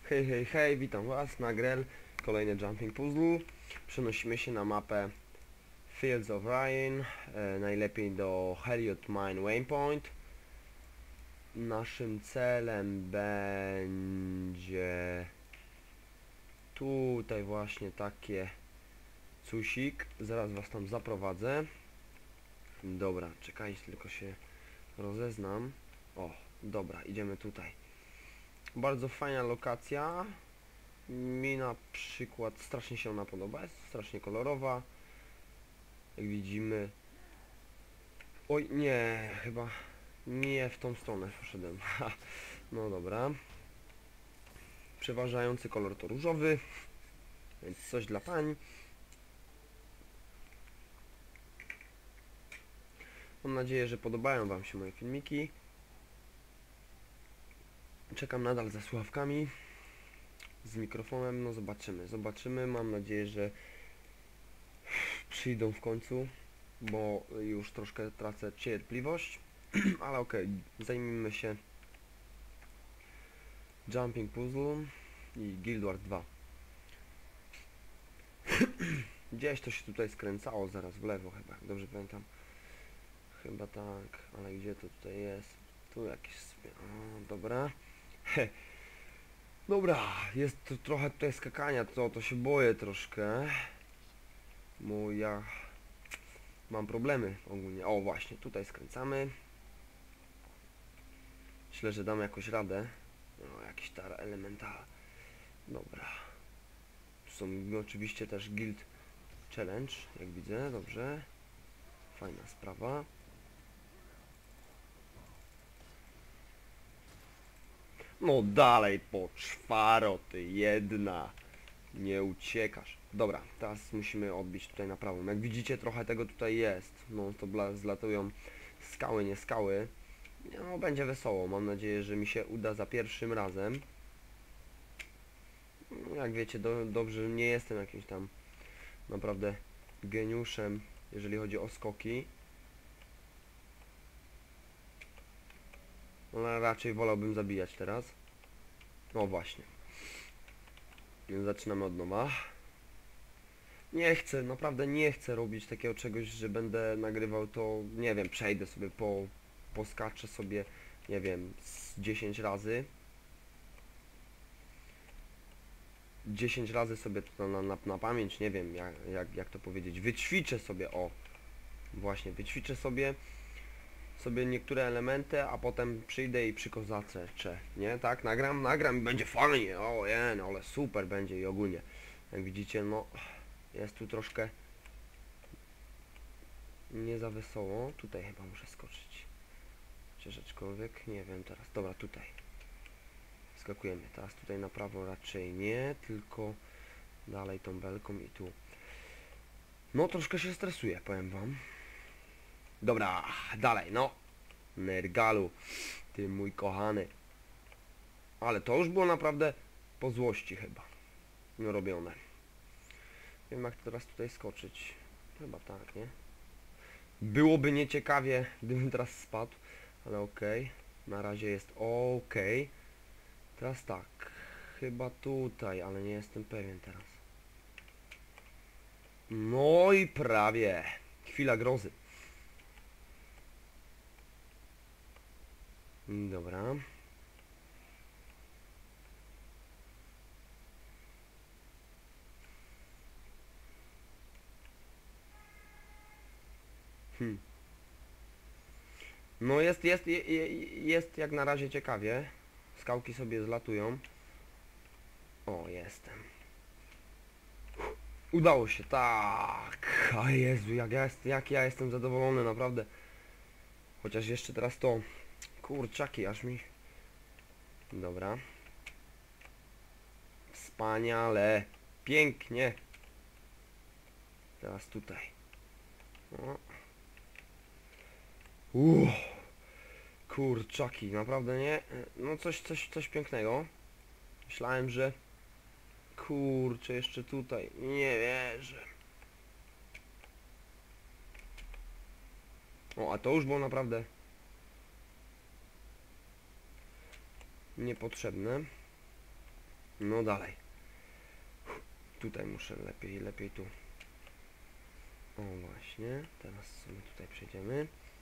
Hej, hej, hej, witam was na Grell, kolejny Jumping Puzzle. Przenosimy się na mapę Fields of Ryan, najlepiej do Heliot Mine Waypoint. Naszym celem będzie tutaj właśnie takie cusik, zaraz was tam zaprowadzę. Dobra, czekajcie, tylko się rozeznam. O, dobra, idziemy tutaj. Bardzo fajna lokacja. Mi na przykład strasznie się ona podoba, jest strasznie kolorowa. Jak widzimy... Oj, nie, chyba nie w tą stronę poszedłem. No dobra. Przeważający kolor to różowy, więc coś dla pań. Mam nadzieję, że podobają wam się moje filmiki. Czekam nadal za słuchawkami. Z mikrofonem, no zobaczymy. Mam nadzieję, że przyjdą w końcu, bo już troszkę tracę cierpliwość. Ale okej, zajmijmy się Jumping Puzzle i Guild Wars 2. Gdzieś to się tutaj skręcało zaraz w lewo chyba, jak dobrze pamiętam. Chyba tak, ale gdzie to tutaj jest? Tu jakieś... O, dobra. Dobra, jest tu trochę tutaj skakania, to się boję troszkę. Bo ja mam problemy ogólnie. O właśnie, tutaj skręcamy. Myślę, że dam jakoś radę. No, jakiś tar elemental. Dobra. Tu są oczywiście też Guild Challenge, jak widzę, dobrze. Fajna sprawa. No dalej po czwaro, ty jedna. Nie uciekasz. Dobra, teraz musimy odbić tutaj na prawą. Jak widzicie, trochę tego tutaj jest. No to zlatują skały, nie skały. No będzie wesoło. Mam nadzieję, że mi się uda za pierwszym razem. No, jak wiecie, dobrze, nie jestem jakimś tam naprawdę geniuszem, jeżeli chodzi o skoki. No raczej wolałbym zabijać teraz. No właśnie. Więc zaczynamy od nowa. Nie chcę, naprawdę nie chcę robić takiego czegoś, że będę nagrywał to, nie wiem, przejdę sobie poskaczę sobie, nie wiem, z 10 razy. 10 razy sobie to na pamięć, nie wiem, jak to powiedzieć, wyćwiczę sobie, o, właśnie, wyćwiczę sobie niektóre elementy, a potem przyjdę i przykozaczę, nie, tak, nagram i będzie fajnie, o, no, ale super będzie i ogólnie, jak widzicie, no, jest tu troszkę nie za wesoło, tutaj chyba muszę skoczyć, czy rzeczkolwiek, nie wiem teraz, dobra, tutaj, skakujemy, teraz tutaj na prawo raczej nie, tylko dalej tą belką i tu, no, troszkę się stresuję, powiem wam. Dobra, dalej, no. Nergalu, ty mój kochany. Ale to już było naprawdę po złości chyba. No robione. Nie wiem jak teraz tutaj skoczyć. Chyba tak, nie? Byłoby nieciekawie, gdybym teraz spadł. Ale okej. Na razie jest okej. Teraz tak. Chyba tutaj, ale nie jestem pewien teraz. No i prawie. Chwila grozy. Dobra. No jest jak na razie ciekawie. Skałki sobie zlatują. O, jestem. Udało się, tak. A Jezu, jak ja jestem zadowolony, naprawdę. Chociaż jeszcze teraz to... Kurczaki, aż mi... Dobra. Wspaniale. Pięknie. Teraz tutaj. O. Kurczaki, naprawdę nie? No coś pięknego. Myślałem, że... Kurczę, jeszcze tutaj. Nie wierzę. O, a to już było naprawdę... niepotrzebne. No dalej. Tutaj muszę lepiej tu. O właśnie, teraz sobie tutaj przejdziemy.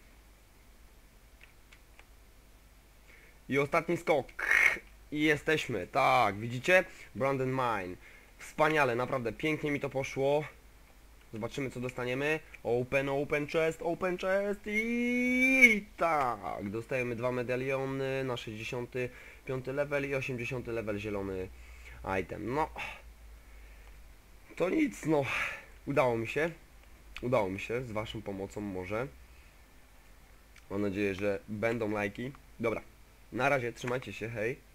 I ostatni skok. I jesteśmy, tak, widzicie? Branded Mine. Wspaniale, naprawdę pięknie mi to poszło. Zobaczymy co dostaniemy. Open chest i tak, dostajemy 2 medaliony na 65 level i 80 level zielony item. No, to nic, no, udało mi się, z waszą pomocą może. Mam nadzieję, że będą lajki. Dobra, na razie, trzymajcie się, hej.